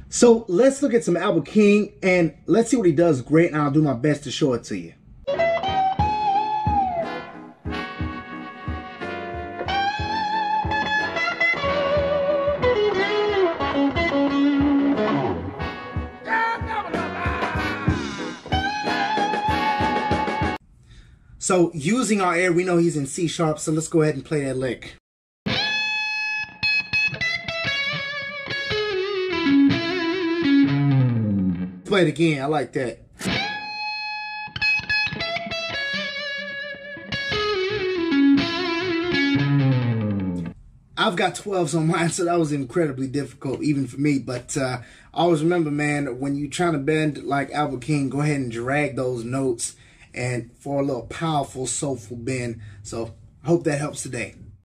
So let's look at some Albert King and let's see what he does great, and I'll do my best to show it to you. So using our air, we know he's in C sharp, so let's go ahead and play that lick. Play it again, I like that. I've got 12s on mine, so that was incredibly difficult, even for me. But always remember, man, when you're trying to bend like Albert King, go ahead and drag those notes and for a little powerful, soulful bend. So I hope that helps today.